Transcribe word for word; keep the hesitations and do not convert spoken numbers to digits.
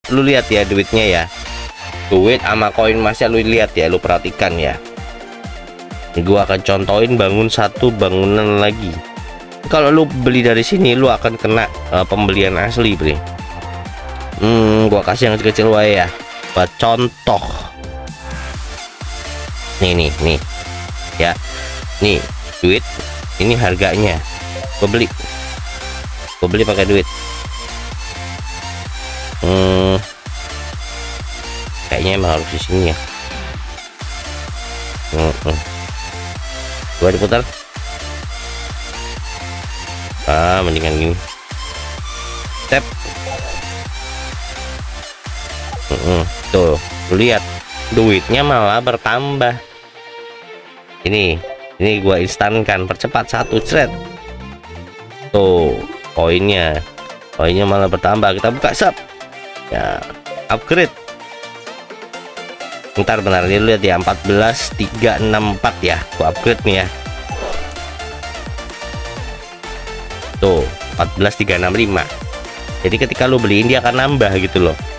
lu lihat ya duitnya ya, duit sama koin emasnya lu lihat ya, lu perhatikan ya. Ini gua akan contohin bangun satu bangunan lagi. Kalau lu beli dari sini lu akan kena uh, pembelian asli, bre. Hmm, gua kasih yang kecil-kecil wae ya. Buat contoh. Nih nih nih. Ya. Nih, duit. Ini harganya. Gua beli. Gua beli pakai duit. Hmm. Kayaknya emang harus di sini ya. Hmm, hmm. Gua diputar. Ah, mendingan gini. Tap. Hmm, tuh, lu lihat duitnya malah bertambah. Ini, ini gua instankan, percepat satu thread. Tuh, koinnya, koinnya malah bertambah. Kita buka sub. Ya, upgrade. Bentar benar ini lihat ya, empat belas tiga enam empat ya, gua upgrade nih ya. Tuh, empat belas tiga enam lima. Jadi ketika lu beliin dia akan nambah gitu loh.